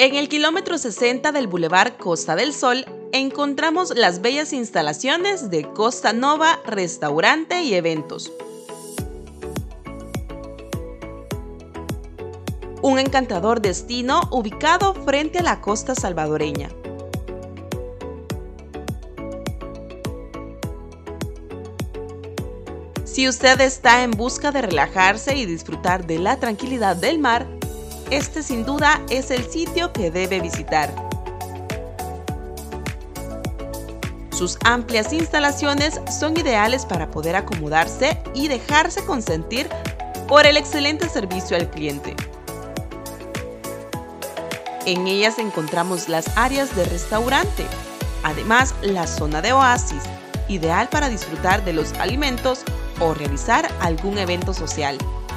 En el kilómetro 60 del Boulevard Costa del Sol encontramos las bellas instalaciones de Costa Nova Restaurante y Eventos. Un encantador destino ubicado frente a la costa salvadoreña. Si usted está en busca de relajarse y disfrutar de la tranquilidad del mar, este sin duda es el sitio que debe visitar. Sus amplias instalaciones son ideales para poder acomodarse y dejarse consentir por el excelente servicio al cliente. En ellas encontramos las áreas de restaurante, además la zona de oasis, ideal para disfrutar de los alimentos o realizar algún evento social.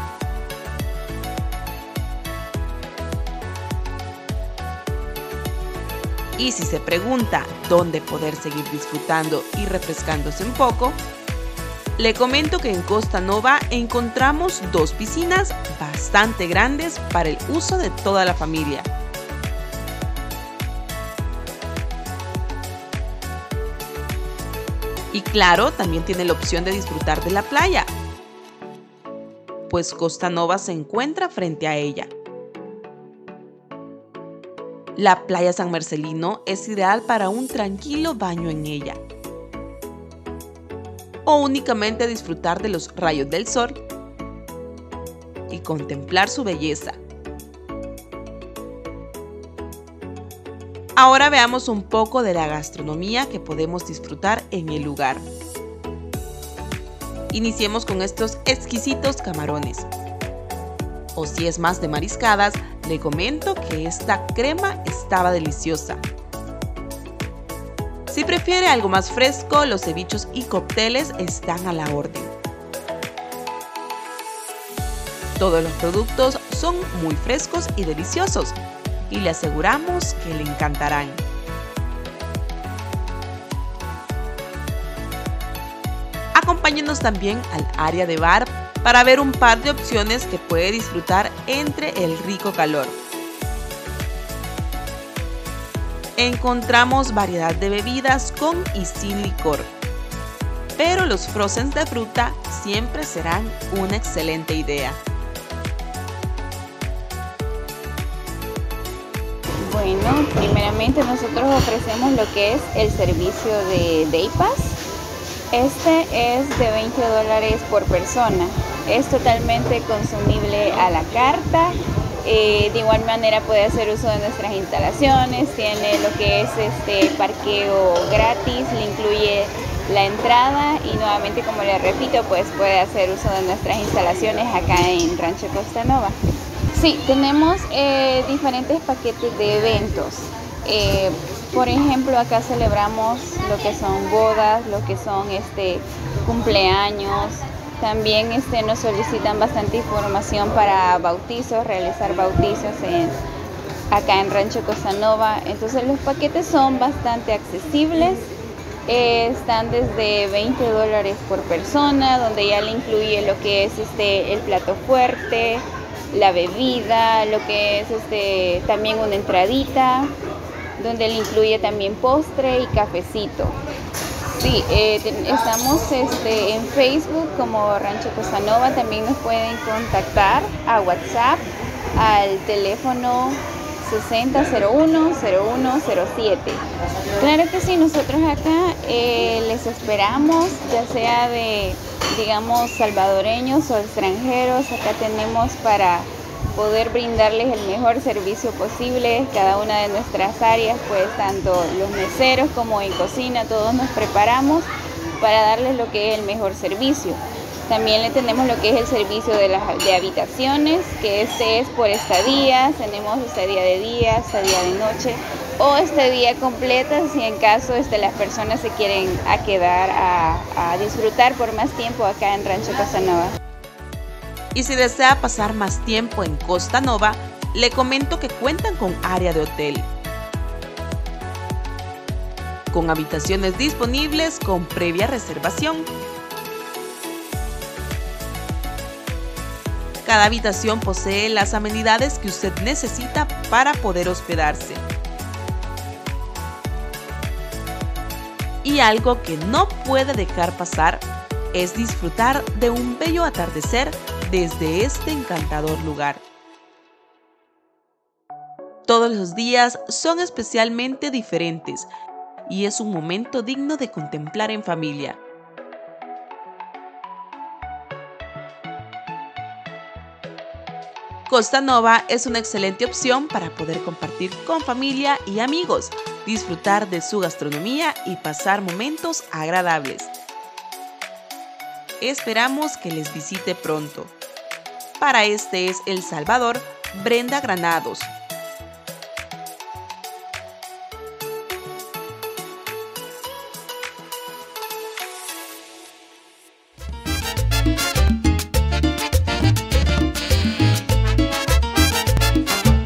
Y si se pregunta dónde poder seguir disfrutando y refrescándose un poco, le comento que en Costa Nova encontramos 2 piscinas bastante grandes para el uso de toda la familia. Y claro, también tiene la opción de disfrutar de la playa, pues Costa Nova se encuentra frente a ella. La playa San Marcelino es ideal para un tranquilo baño en ella, o únicamente disfrutar de los rayos del sol y contemplar su belleza. Ahora veamos un poco de la gastronomía que podemos disfrutar en el lugar. Iniciemos con estos exquisitos camarones. O si es más de mariscadas, le comento que esta crema estaba deliciosa. Si prefiere algo más fresco, los cevichos y cócteles están a la orden. Todos los productos son muy frescos y deliciosos, y le aseguramos que le encantarán. Acompáñenos también al área de bar para ver un par de opciones que puede disfrutar entre el rico calor. Encontramos variedad de bebidas con y sin licor, pero los frozen de fruta siempre serán una excelente idea. Bueno, primeramente nosotros ofrecemos lo que es el servicio de Day Pass. Este es de $20 por persona. Es totalmente consumible a la carta. De igual manera puede hacer uso de nuestras instalaciones. Tiene lo que es parqueo gratis, le incluye la entrada y nuevamente, como le repito, pues puede hacer uso de nuestras instalaciones acá en Rancho Costa Nova. Sí, tenemos diferentes paquetes de eventos. Por ejemplo, acá celebramos lo que son bodas, lo que son cumpleaños. También nos solicitan bastante información para bautizos, realizar bautizos acá en Rancho Costa Nova. Entonces los paquetes son bastante accesibles. Están desde $20 por persona, donde ya le incluye lo que es el plato fuerte, la bebida, lo que es también una entradita, donde le incluye también postre y cafecito. Sí, estamos en Facebook como Rancho Costa Nova. También nos pueden contactar a WhatsApp al teléfono 6001-0107. Claro que sí, nosotros acá les esperamos, ya sea de, digamos, salvadoreños o extranjeros. Acá tenemos para poder brindarles el mejor servicio posible. Cada una de nuestras áreas, pues tanto los meseros como en cocina, todos nos preparamos para darles lo que es el mejor servicio. También le tenemos lo que es el servicio de habitaciones, que es por estadías. Tenemos estadía de día, estadía de noche o estadía completa, si en caso las personas se quieren quedar a disfrutar por más tiempo acá en Rancho Costa Nova. Y si desea pasar más tiempo en Costa Nova, le comento que cuentan con área de hotel, con habitaciones disponibles con previa reservación. Cada habitación posee las amenidades que usted necesita para poder hospedarse. Y algo que no puede dejar pasar es disfrutar de un bello atardecer desde este encantador lugar. Todos los días son especialmente diferentes y es un momento digno de contemplar en familia. Costa Nova es una excelente opción para poder compartir con familia y amigos, disfrutar de su gastronomía y pasar momentos agradables. Esperamos que les visite pronto. Para este es El Salvador, Brenda Granados.